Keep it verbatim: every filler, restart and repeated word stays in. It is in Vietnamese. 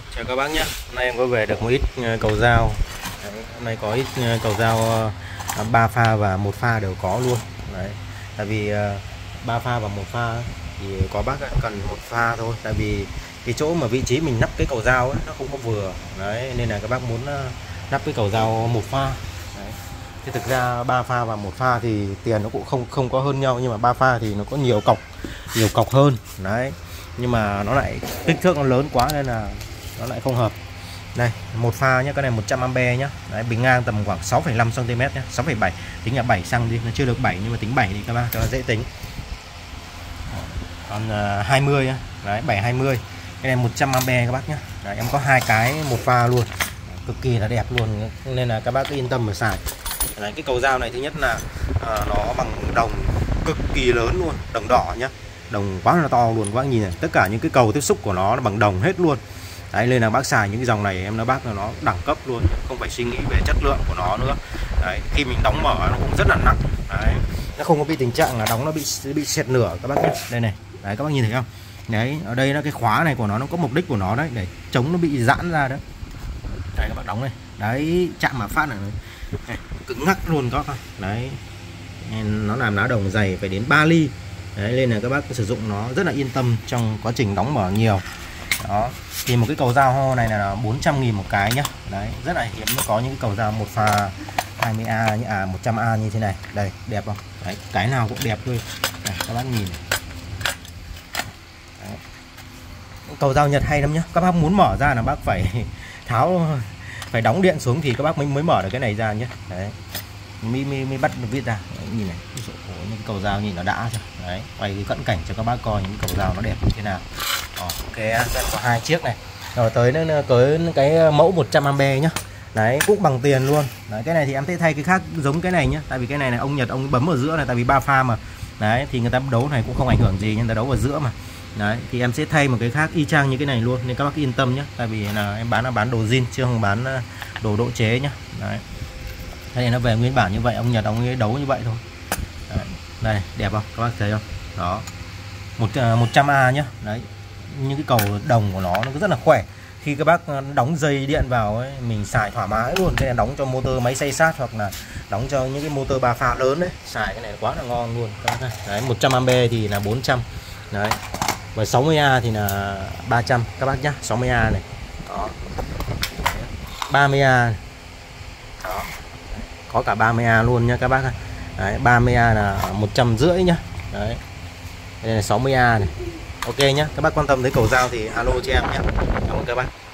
Chào các bác nhé. Hôm nay em có về được một ít ờ, cầu dao. Đấy, hôm nay có ít ờ, cầu dao ờ, ba pha và một pha đều có luôn. Đấy, tại vì ờ, ba pha và một pha ấy, thì có bác cần một pha thôi. Tại vì cái chỗ mà vị trí mình nắp cái cầu dao ấy, nó không có vừa. Đấy, nên là các bác muốn ờ, nắp cái cầu dao một pha. Đấy. Thì thực ra ba pha và một pha thì tiền nó cũng không không có hơn nhau, nhưng mà ba pha thì nó có nhiều cọc, nhiều cọc hơn. Đấy, nhưng mà nó lại kích thước nó lớn quá nên là nó lại không hợp. Đây, một pha nhé, cái này một trăm am-pe nhá. Đấy, bình ngang tầm khoảng sáu phẩy năm xăng-ti-mét nhé, sáu phẩy bảy, tính là bảy xăng đi, nó chưa được bảy nhưng mà tính bảy thì các bác cho nó dễ tính. Còn uh, hai mươi nhá. Đấy, bảy hai mươi. Cái này một trăm am-pe các bác nhé. Đấy, em có hai cái một pha luôn. Cực kỳ là đẹp luôn, nên là các bác cứ yên tâm mà xài. Đấy, cái cầu dao này thứ nhất là uh, nó bằng đồng cực kỳ lớn luôn, đồng đỏ nhá. Đồng quá là to luôn, các bác nhìn này, tất cả những cái cầu tiếp xúc của nó là bằng đồng hết luôn. Đấy, nên là bác xài những cái dòng này em nói bác là nó đẳng cấp luôn, không phải suy nghĩ về chất lượng của nó nữa. Đấy, khi mình đóng mở nó cũng rất là nặng. Đấy, nó không có bị tình trạng là đóng nó bị bị xẹt nửa các bác nhé. Đây này, đấy các bác nhìn thấy không? Đấy, ở đây là cái khóa này của nó nó có mục đích của nó đấy, để chống nó bị giãn ra đấy. Đây các bác đóng này, đấy chạm mà phát này, này cứng ngắc luôn các bác. Đấy, nó làm lá đồng dày phải đến ba ly. Đấy, nên là các bác sử dụng nó rất là yên tâm trong quá trình đóng mở nhiều. Đó, thì một cái cầu dao ho này là bốn trăm nghìn một cái nhá. Đấy, rất là hiếm mới có những cái cầu dao một pha hai mươi a như à một trăm a như thế này. Đây, đẹp không? Đấy, cái nào cũng đẹp thôi. Đây, các bác nhìn. Đấy. Cầu dao Nhật hay lắm nhá. Các bác muốn mở ra là bác phải tháo, phải đóng điện xuống thì các bác mới mới mở được cái này ra nhé. Đấy, mới mới, mới bắt được viết ra. Đấy, nhìn này, những cái cầu dao nhìn nó đã chưa? Đấy, quay cái cận cảnh cho các bác coi những cầu dao nó đẹp như thế nào. Đó, ok, có hai chiếc này. Rồi tới nữa tới cái mẫu một trăm am-pe nhá. Đấy, cũng bằng tiền luôn. Đấy, cái này thì em sẽ thay cái khác giống cái này nhá. Tại vì cái này này ông Nhật ông bấm ở giữa này, tại vì ba pha mà. Đấy, thì người ta đấu này cũng không ảnh hưởng gì, nhưng người ta đấu ở giữa mà. Đấy, thì em sẽ thay một cái khác y chang như cái này luôn, nên các bác yên tâm nhé. Tại vì là em bán là bán đồ zin chứ không bán đồ độ chế nhá. Đấy, cái này nó về nguyên bản như vậy, ông Nhật ông ấy đấu như vậy thôi. Đấy, đây đẹp không các bác thấy không? Đó, một một trăm a nhá. Đấy, những cái cầu đồng của nó nó rất là khỏe. Khi các bác đóng dây điện vào ấy, mình xài thoải mái luôn. Cái này đóng cho motor máy xay sát hoặc là đóng cho những cái motor ba pha lớn đấy, xài cái này quá là ngon luôn các bác. Đấy, một trăm am-pe thì là bốn trăm. Đấy, và sáu mươi a thì là ba trăm các bác nhá. sáu mươi a này. Đó, ba mươi a này. Đó, có cả ba mươi a luôn nha các bác. Đấy, ba mươi a là một trăm rưỡi nhá. Đấy, đây là sáu mươi a này. Ok nhá, các bác quan tâm tới cầu dao thì alo cho em nhé. Cảm ơn các bác.